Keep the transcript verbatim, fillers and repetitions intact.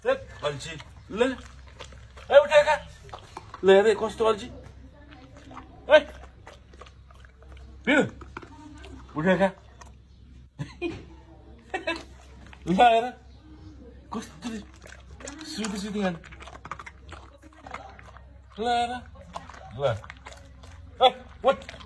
अल्छी ल ए उठाएका ल हेर कस्तो अल्छी ए पिउ उठाएका ल हेर कस्तो सुति सुति खान ल हेर ल ए उठ